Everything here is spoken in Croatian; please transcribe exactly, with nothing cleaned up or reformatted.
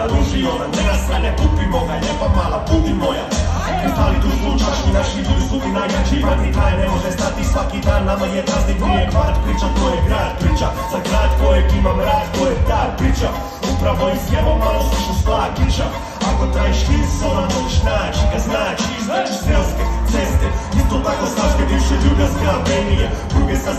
ruži ona, ne nasrane, pupi moga, lijepa mala, budi moja. Kristali tu zvučaš mi, naši ljudi su ti najjači, mati kraj ne može stati svaki dan, nama je praznik, nije kvart, priča to je grad, priča za grad kojeg imam rad, to je ta priča, upravo iz jevo malo slušu slakića, ako trajiš hit, ona možeš